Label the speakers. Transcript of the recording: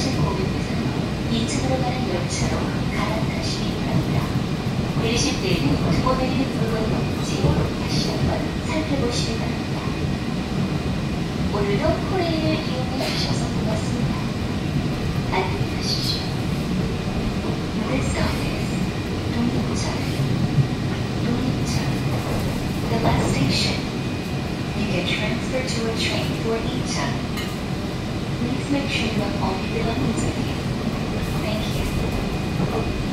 Speaker 1: 이용하실 고객께서는 2층으로 가는 열차로 갈아타시기 바랍니다. 내리실 때에는 두고 내리는 물건이 없는지 다시 한번 살펴보시기 바랍니다. 오늘도 코레일을 이용해 주셔서 고맙습니다. 안녕히 가십시오. This stop is 독립철. The last station. You get transferred to a train for Incheon. Please make sure you have all your belongings with you. Thank you.